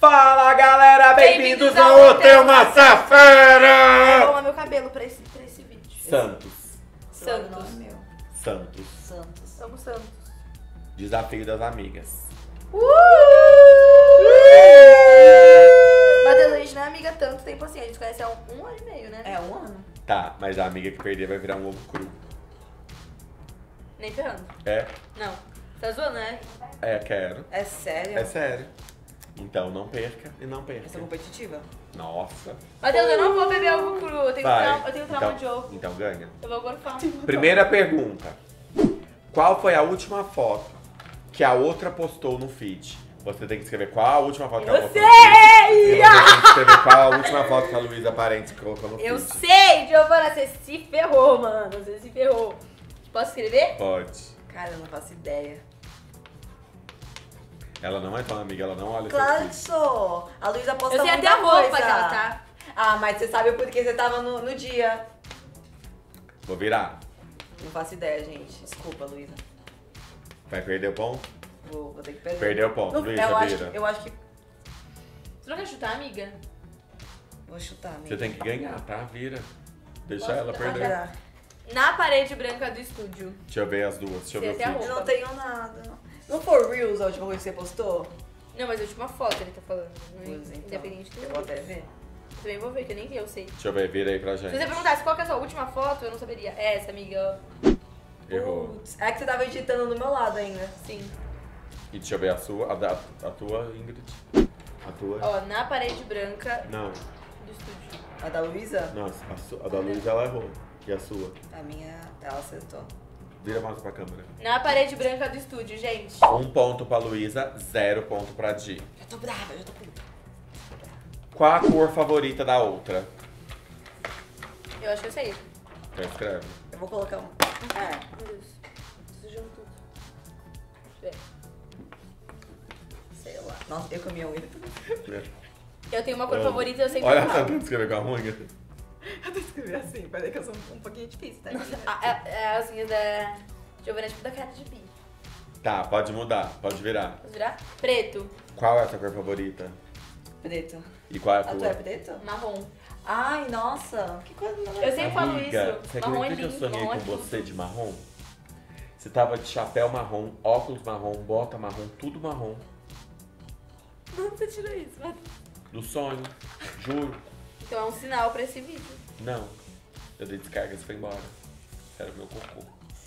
Fala galera, bem-vindos ao Hotel Massafera! Vou arrumar meu cabelo pra esse vídeo. Santos. Santos. Santos. Somos Santos. Desafio das amigas. Matheus, a gente não é amiga há tanto tempo assim, a gente se conhece há um ano e meio, né? É, 1 ano. Tá, mas a amiga que perder vai virar um ovo cru. Nem ferrando. É? Não. Tá zoando, né? É, quero. É sério? É sério. Então não perca e não Eu perca. sou competitiva? Nossa. Matheus, eu não vou beber ovo cru, eu tenho Vai. trauma, então, de ovo. Então ganha. Eu vou gorfar. Primeira pergunta. Qual foi a última foto que a outra postou no feed? Você tem que escrever qual a última foto que ela Eu postou no feed. sei! E você tem que escrever qual a última foto que a Luísa Parente colocou no feed. Eu sei, Giovana, você se ferrou, mano. Você se ferrou. Posso escrever? Pode. Cara, eu não faço ideia. Ela não é tão amiga, ela não olha Claro seu que feed. sou. A Luísa posta Eu sei muita até a roupa coisa. dela, tá? Ah, mas você sabe porque você tava no dia. Vou virar. Não faço ideia, gente. Desculpa, Luísa. Vai perder o ponto? Vou ter que perder. Perdeu o ponto, No- Luísa, vira. eu acho que... Você não quer chutar, amiga? Vou chutar, amiga. Você tem que ganhar, tá? Vira. Deixa Posso ela dar? perder. Virar. Na parede branca do estúdio. Deixa eu ver as duas, deixa eu ver o Você até feed. Eu não tenho nada. Não for Reels a última coisa que você postou? Não, mas a última foto ele tá falando. Não é Reels, então. independente do Eu vou até ver. Também vou ver, que nem eu sei. Deixa eu ver, vira aí pra Se gente. você perguntasse qual que é a sua última foto, eu não saberia. É essa, amiga. Ó. Errou. Putz, é que você tava editando do meu lado ainda. Sim. E deixa eu ver a sua, a tua, Ingrid. A tua. Ó, na parede branca Não, do estúdio. A da Luísa? não, a da Luísa ela errou. E a sua? A minha, ela acertou. Vira mais pra câmera. Na parede branca do estúdio, gente. 1 ponto pra Luísa, 0 ponto pra Di. Já tô brava, já tô puta. Qual a cor favorita da outra? Eu acho que eu sei. Então escreve. Eu vou colocar um... É. Meu Deus. Sujando tudo. Deixa eu ver. Sei lá. Nossa, eu comi a unha. Eu tenho uma cor Oh. favorita e eu sempre Olha, tá falo. tentando escrever com a unha. Eu tô escrevendo assim, peraí que eu sou um pouquinho difícil, tá? As unhas da Giovana é tipo da cara de bi. Tá, pode mudar, pode virar. Posso virar? Preto. Qual é a sua cor favorita? Preto. E qual é a A tua tua? é preto? Marrom. Ai, nossa. Que coisa Eu maravilhosa. sempre falo Amiga, isso. você Marrom é acredita que eu lindo, sonhei marrom é com tudo. você de marrom? Você tava de chapéu marrom, óculos marrom, bota marrom, tudo marrom. De onde você tirou isso? Do sonho, juro. Então é um sinal pra esse vídeo. Não. Eu dei descarga e você foi embora. Era o meu cocô.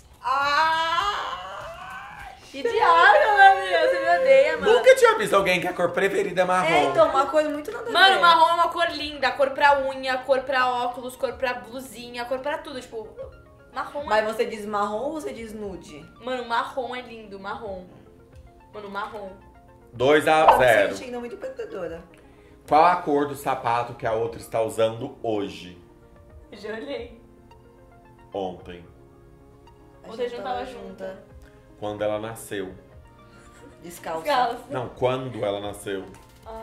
Que diabo, meu Deus, você me odeia, mano. Nunca tinha visto alguém que a cor preferida é marrom. É, então, uma coisa muito nada a ver. Mano, marrom é uma cor linda. Cor pra unha, cor pra óculos, cor pra blusinha, cor pra tudo. Tipo, marrom Mas você diz marrom ou você diz nude? Mano, marrom é lindo, marrom. Mano, marrom. 2 a Eu tô me 0. sentindo muito perdedora. Qual a cor do sapato que a outra está usando hoje? Já olhei. Ontem. Ontem a gente tava junta. Quando ela nasceu. Descalça. Descalça. Não, quando ela nasceu. Ah.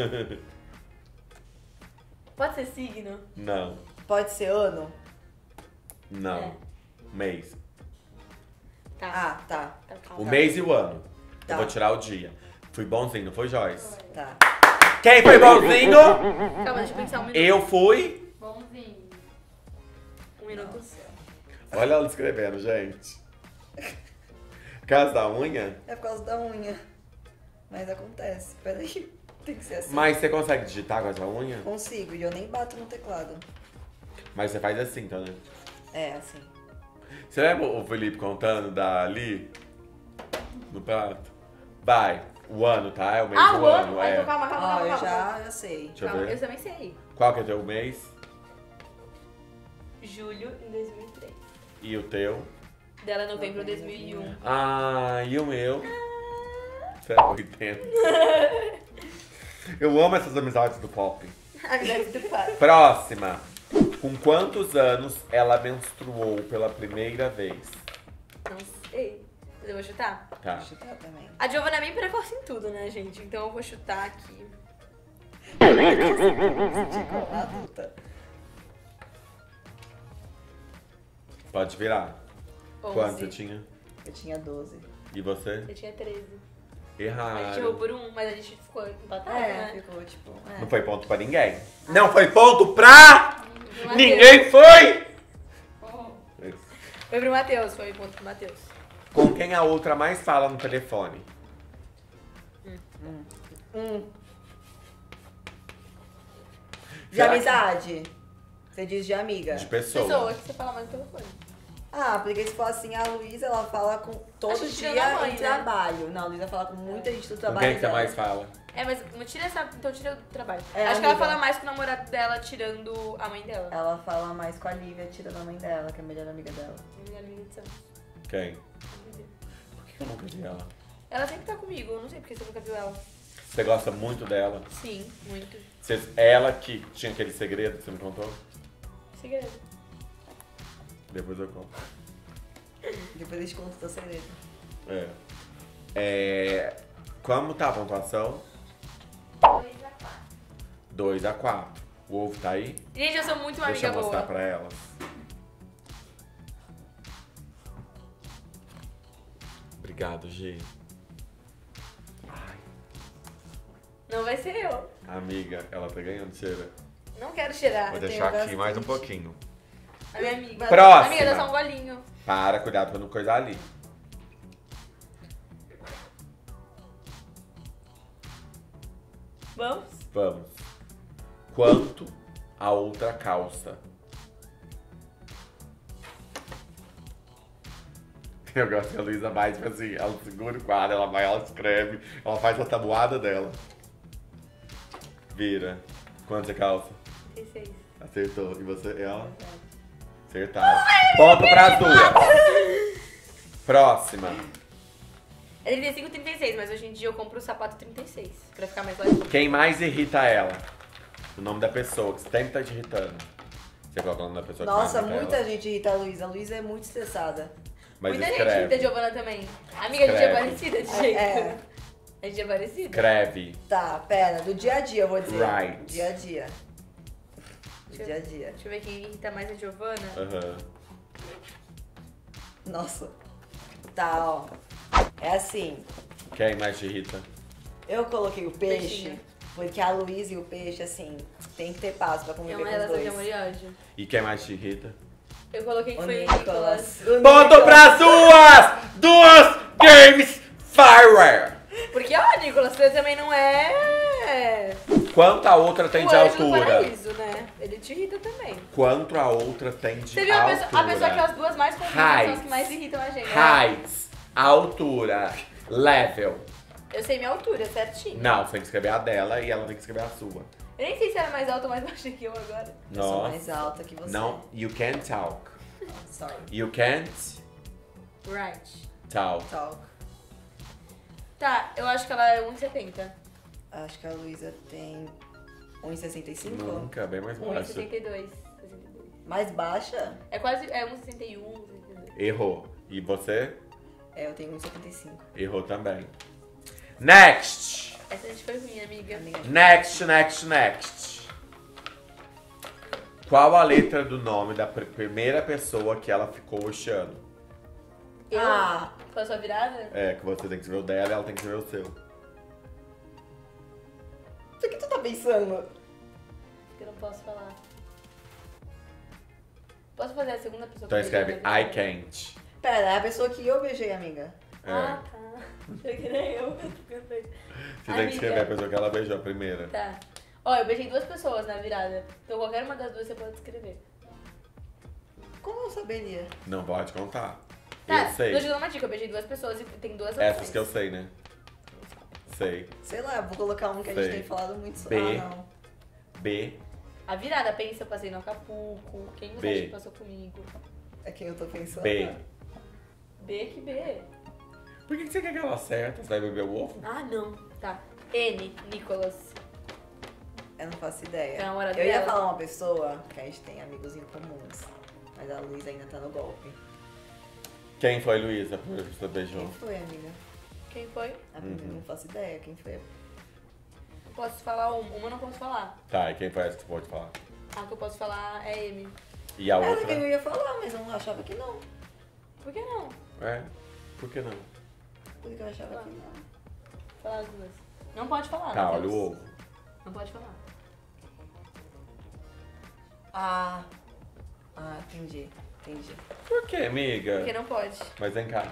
Pode ser signo? Não, Pode ser ano? não. É. Mês. Tá. Ah, tá. Tá, calma. O mês e o ano. Tá. Eu vou tirar o dia. Fui bonzinho, não foi, Joyce? Tá. Quem foi bonzinho? Calma, deixa eu pensar um minuto. Eu fui. Bonzinho. Um minuto. Olha ela escrevendo, gente. Caso da unha? É por causa da unha. Mas acontece. Peraí. Tem que ser assim. Mas você consegue digitar com essa unha? Consigo, e eu nem bato no teclado. Mas você faz assim, tá, né? É, assim. Você lembra o Felipe contando da Ali? No prato? Vai. O ano, tá? É o mês Ah, do o ano? é. Então, calma, calma, Ó, calma. eu calma. já sei. Deixa eu Calma, ver. eu também sei. Qual que é o teu mês? Julho de 2003. E o teu? Dela é novembro de 2001. Ah, e o meu? Você é 80. Eu amo essas amizades do pop. Amizade do pai. Próxima. Com quantos anos ela menstruou pela primeira vez? Não sei. Mas eu vou chutar. Tá. Vou chutar também. A Giovana é bem precoce em tudo, né, gente? Então eu vou chutar aqui. Adulta. Pode virar. 11. Quanto você tinha? Eu tinha 12. E você? Eu tinha 13. A gente Errado. errou por um, mas a gente ficou empatado, né? Ficou tipo. Não foi ponto pra ninguém. Não foi ponto pra... Pro Ninguém foi! Matheus. Foi pro Matheus, foi ponto pro Matheus. Com quem a outra mais fala no telefone? De amizade. Você diz de amiga. De pessoa. Pessoa que você fala mais no telefone. Ah, porque se for assim, a Luísa, ela fala com todo Acho que dia tirando a mãe, em né? trabalho. Não, a Luísa fala com muita gente do Com trabalho quem que você dela. mais fala? É, mas não tira essa. Então tira o trabalho. É, Acho que ela amiga. fala mais com o namorado dela, tirando a mãe dela. Ela fala mais com a Lívia, tirando a mãe dela, que é a melhor amiga dela. Minha amiga de Santos. Quem? Por que eu nunca vi ela? Ela sempre tá comigo, eu não sei porque você nunca viu ela. Você gosta muito dela? Sim, muito. Ela que tinha aquele segredo que você me contou? Segredo. Depois eu conto. Depois eu te conto o teu segredo. Como tá a pontuação? 2-4. O ovo tá aí? Gente, eu sou muito uma Deixa eu amiga mostrar boa. pra elas. Obrigado, Gi. Não vai ser eu. Amiga, ela tá ganhando, cheira. Não quero cheirar. Vou tenho deixar aqui bastante. mais um pouquinho. A minha amiga. Próxima. Amiga, dá só um golinho. Para, cuidado pra não coisar ali. Vamos? Vamos. Quanto a outra calça? Eu gosto que a Luísa vai, tipo assim, ela segura o quadro, ela vai, ela escreve, ela faz a tabuada dela. Vira. Quanto é calça? 36. Acertou. E você? Ela? Acertaram. Ponto pras duas. Próxima. É 35 36, mas hoje em dia eu compro o sapato 36, pra ficar mais levinho. Quem mais irrita ela? O nome da pessoa que sempre tá te irritando. Você coloca o nome da pessoa Nossa, que mais irrita muita ela. gente irrita a Luísa. A Luísa é muito estressada. Mas Muita gente escreve. irrita a Giovana também. Amiga, a gente é Escreve. parecida de jeito. É. A gente é parecida. Escreve. Tá, pera. Do dia a dia, eu vou dizer. Right. Dia a dia. Do dia a dia. Deixa eu ver quem irrita mais a Giovana. Aham. Nossa. Tá, ó. É assim. Quem mais te irrita? Eu coloquei o peixe, Peixinho. porque a Luísa e o peixe, assim, tem que ter paz pra É conviver uma com os relação de dois. amor e ódio. E quem mais te irrita? Eu coloquei que O foi o Nicolas. O Ponto Nicolas. pras duas Games Fireware. Porque, ó, Nicolas, você também não é... Quanto a outra tem o de anjo do altura? paraíso, né? Ele te irrita também. Quanto a outra tem de Você viu altura? a pessoa que as duas mais convivem são as que mais irritam a gente, né? Heights. Altura. Level. Eu sei minha altura, certinho. Não, você tem que escrever a dela e ela tem que escrever a sua. Eu nem sei se era mais alta ou mais baixa que eu agora. Eu sou Nossa. mais alta que você. Não, you can't talk. Sorry. You can't Right. talk. Talk. Tá, eu acho que ela é 1,70. Acho que a Luísa tem 1,65. Nunca, bem mais baixo. 1,62. Mais baixa? É quase, é 1,61, 1,62. Errou. E você? É, eu tenho 1,75. Errou também. Next! Essa a gente foi ruim, amiga. Next. Qual a letra do nome da primeira pessoa que ela ficou achando? Eu? Ah. Foi a sua virada? É, que você tem que escrever o dela e ela tem que escrever o seu. O que tu tá pensando? Que eu não posso falar. Posso fazer a segunda pessoa Então que escreve beijou na I virada? can't. Pera, é a pessoa que eu beijei, amiga. É. Ah, tá. Achei que nem eu. Você tem que Amiga. escrever a pessoa que ela beijou a primeira. Tá. Ó, eu beijei duas pessoas na virada. Então qualquer uma das duas você pode escrever. Como eu saberia? Não pode contar. Tá, Eu sei. vou te dar uma dica. Eu beijei duas pessoas e tem duas Essas opções. que eu sei, né? Sei. Sei lá, eu vou colocar um que a Sei. gente tem falado muito B. sobre. Ah, não. B. A virada, pensa, eu passei no Acapulco. Quem você B. acha que passou comigo? É quem eu tô pensando. B. B que B. Por que você quer que ela acerta? Você vai beber o ovo? Ah, não. Tá. N, Nicolas. Eu não faço ideia. É a namorada Eu ia dela. falar uma pessoa que a gente tem amigos em comuns. Mas a Luísa ainda tá no golpe. Quem foi, Luísa? A primeira pessoa que beijou. Quem foi, amiga? Quem foi? A primeira não faço ideia. Quem foi? Posso falar uma? Uma eu não posso falar. Tá, e quem foi essa que você pode falar? A que eu posso falar é M. E a Era outra? quem eu ia falar, mas eu não achava que não. Por que não? É? Por que não? Por que eu achava que não? falar as duas. Não pode falar, Tá, Matheus. olha o ovo. Não pode falar. Entendi. Por que, amiga? Porque não pode. Mas vem cá.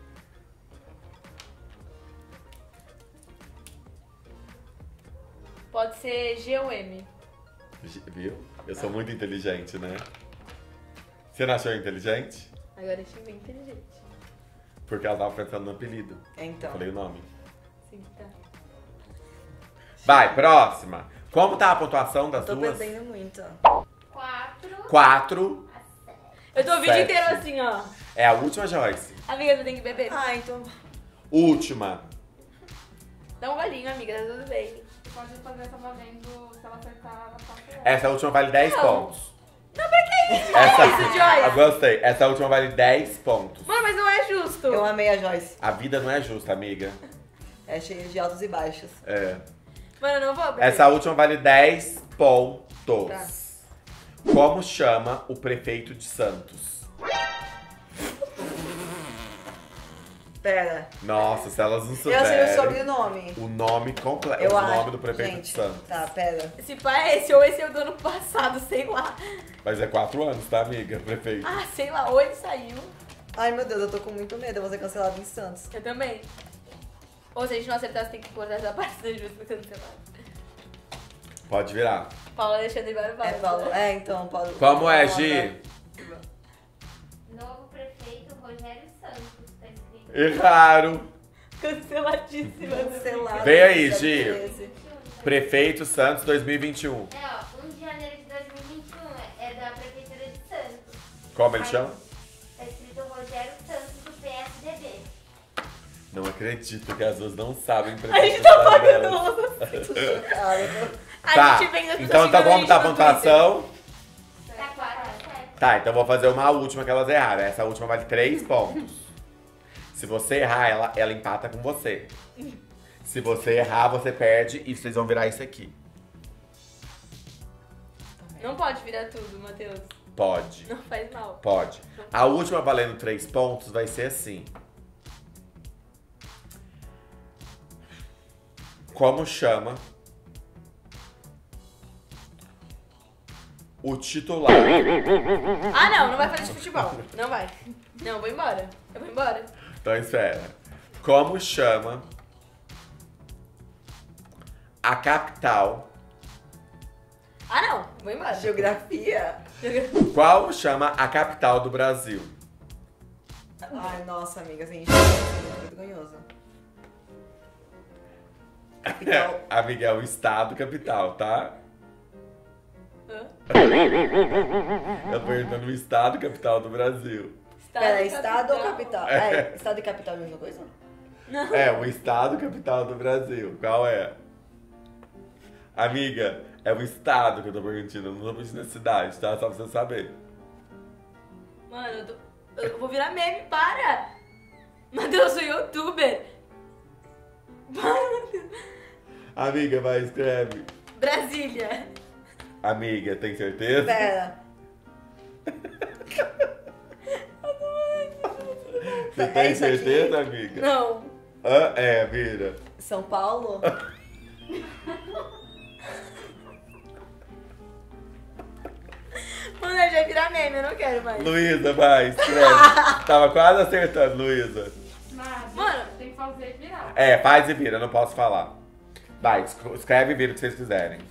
Pode ser G ou M. Viu? Eu sou muito inteligente, né? Você não achou inteligente? Agora achei bem inteligente. Porque ela tava pensando no apelido. Então. Falei o nome. Sim, tá. Vai, próxima. Como tá a pontuação das Tô duas? perdendo muito. 4. Eu tô o vídeo 7. inteiro assim, ó. É a última, Joyce. Amiga, tu tem que beber. Então. Última. Dá um golinho, amiga, tá tudo bem. Você pode fazer essa valendo, se ela acertar, ela passa ela. Essa última vale 10 Não. pontos. Não, pra que isso? Essa, isso, Joyce? eu gostei. Essa última vale 10 pontos. Mano, mas não é justo. Eu amei a Joyce. A vida não é justa, amiga. É cheia de altos e baixos. É. Mano, eu não vou beber. Essa última vale 10 pontos. Tá. Como chama o prefeito de Santos? Pera. Nossa, se elas não Eu sei o souberem sobrenome. o nome completo, Eu o acho. nome do prefeito Gente, de Santos. Tá, pera. Esse pai é esse, ou esse é o do ano passado, sei lá. Mas é 4 anos, tá, amiga? Prefeito. Ah, sei lá, ou ele saiu. Ai, meu Deus, eu tô com muito medo. Eu vou ser cancelado em Santos. Eu também. Ou se a gente não acertar, você tem que cortar essa parte da justa cancelada. Pode virar. Paulo Alexandre Barbosa. Paulo. Então, Paulo. Como é, Paulo, Gi? Novo prefeito Rogério Santos, tá escrito. Erraram. Canceladíssima. Cancelado. Vem aí, Gi. 2021, Prefeito Santos 2021. ó, 1 de janeiro de 2021 é da Prefeitura de Santos. Como ele chama? Tá escrito Rogério Santos, do PSDB. Não acredito que as duas não sabem A prefeito gente tá das pagando delas. Cara, A Tá, gente vem das pessoas então xingando como tá a gente no pontuação? Tá 4-7. Tá, então vou fazer uma última que elas erraram. Essa última vale 3 pontos. Se você errar, ela empata com você. Se você errar, você perde e vocês vão virar isso aqui. Twitter. Não pode virar tudo, Matheus. Pode. Não faz mal. Pode. A última valendo 3 pontos vai ser assim. Como chama o titular? Ah, não vai fazer de futebol. Não vai. Não, eu vou embora. Eu vou embora. Então espera. Como chama a capital? Ah, não. Vou embora. geografia. Qual chama a capital do Brasil? Ai, nossa, amiga, assim, gente, muito vergonhoso. Capital. Amiga, é o estado capital, tá? Hã? Eu tô perguntando o estado capital do Brasil. Pera, estado ou capital? É, estado e capital é a mesma coisa? Não. É, o estado capital do Brasil. Qual é? Amiga, é o estado que eu tô perguntando, eu não tô perguntando a cidade, tá? Só pra você saber. Mano, eu vou virar meme, para! Matheus, eu sou youtuber. Amiga, vai, escreve. Brasília. Amiga, tem certeza? Pera. Você É tem isso aqui? certeza, amiga? Não. Ah, é, vira. São Paulo? Mano, eu já ia virar meme, eu não quero mais. Luísa, vai, escreve. Tava quase acertando, Luísa. Mas Mano. tem que fazer virar. É, faz e vira, eu não posso falar. Vai, escreve e vira o que vocês quiserem.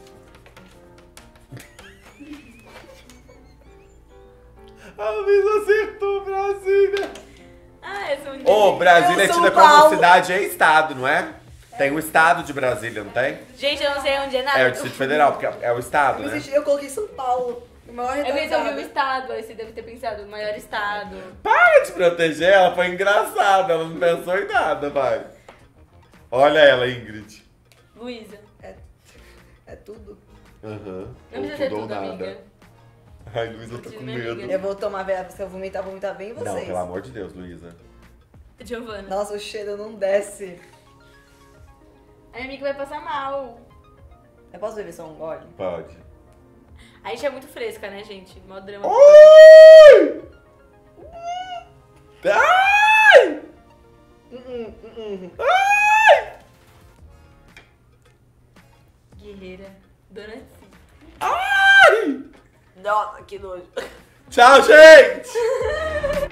A Luísa acertou Brasília. Ah, eu sou muito Ô, Brasília é Eu sou tida como Paulo. cidade e estado, não é? Tem o estado de Brasília, não tem? Gente, eu não sei onde é nada. É o Distrito Federal, porque é o estado, né? Eu coloquei São Paulo. O maior Eu pensei que eu vi o retardado. estado, aí você deve ter pensado, o maior estado. Para de proteger, ela foi engraçada, ela não pensou em nada, vai. Olha ela, Ingrid. Luísa. É tudo. Aham. Não Ou precisa ser tudo ou tudo, nada. amiga. Ai, Luísa, eu tô Diz com minha medo. amiga. Eu vou tomar, se eu vomitar, vomitar bem em vocês. Não, pelo amor de Deus, Luísa. Giovana. Nossa, o cheiro não desce. A minha amiga vai passar mal. Eu posso beber só um gole? Pode. A gente é muito fresca, né, gente? Mó drama. Oi! Ai! Guerreira. Dona Sim. Ai! Nossa, que nojo. Tchau, gente!